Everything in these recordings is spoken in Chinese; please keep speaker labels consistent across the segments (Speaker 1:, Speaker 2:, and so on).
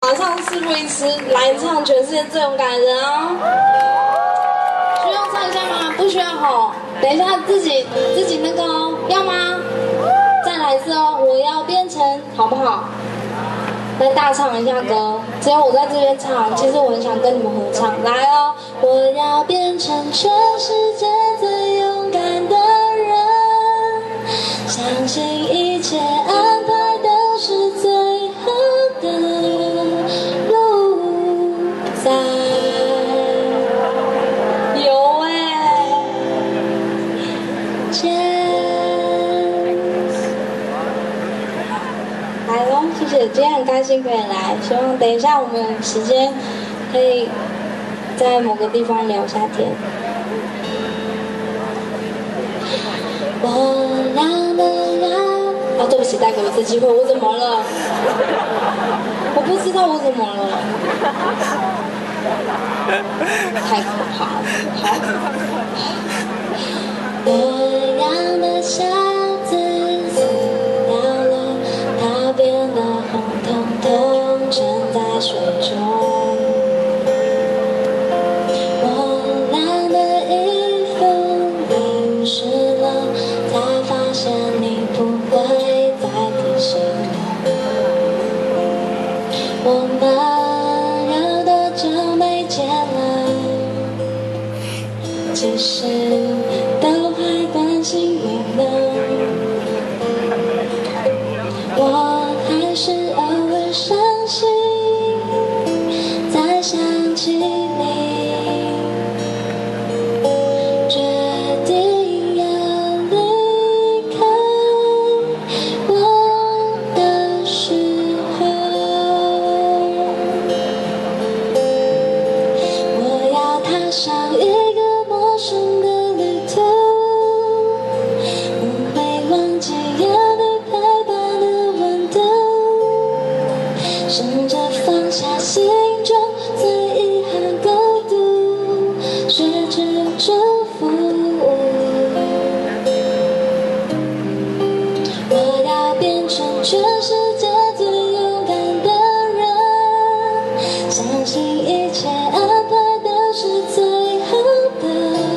Speaker 1: 马上事不宜迟，来唱《全世界最勇敢的人》哦！需要唱一下吗？不需要吼。等一下自己那个哦，要吗？再来一次哦！我要变成，好不好？来大唱一下歌，只有我在这边唱，其实我很想跟你们合唱。来哦！我要变成全世界最勇敢的人，相信一切安排都是最好的路在。有来喽，谢谢，今天很开心可以来，希望等一下我们有时间可以在某个地方聊一下天。啊，对不起，再给我一次机会，我怎么了？我不知道我怎么了，太可怕了。好，我养的小子死掉了，它变得红彤彤，沉在水中。我染的衣服淋湿了，才发现你不会再提醒我们有多久没见了？其实都还关心你呢，我还是偶尔伤心，再想起你，决定要离开我的时候，我要踏上一个陌生的旅途，不会忘记有你陪伴的温度，试着放下心中最遗憾孤独，学着祝福。我要变成全世界最勇敢的人，相信一切安排都是最好的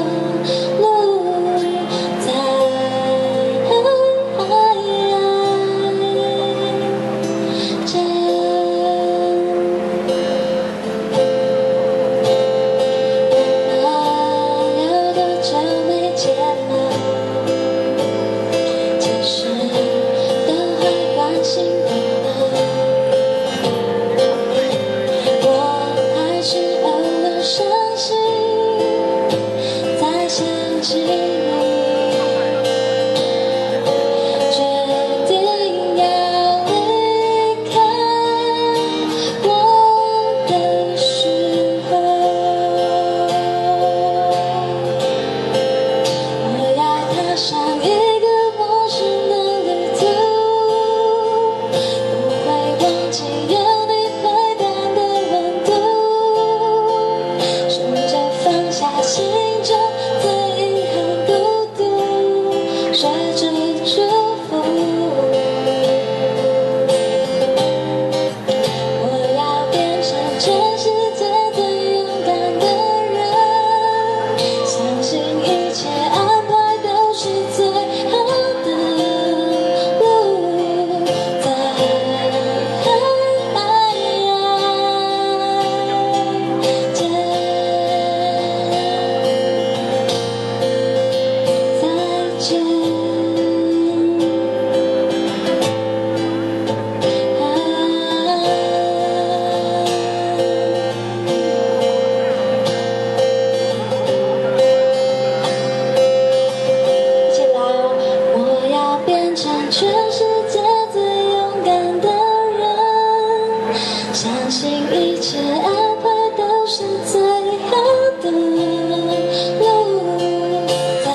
Speaker 1: 路在。有多久没见了？其实都还关心你呢，我还是偶尔伤心，再想起你，决定要离开我的时候，我要踏上一个陌生的旅途，不会忘记有你陪伴的温度，试着放下心中最遗憾孤独，学着祝福。我要变成全世界最勇敢的人，相信一切安排都是最好的路在。再见。一起来哦！我要变成全世界最勇敢的人，相信一切安排都是最好的路在。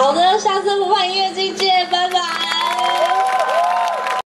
Speaker 1: 好的，下次湖畔音乐季见。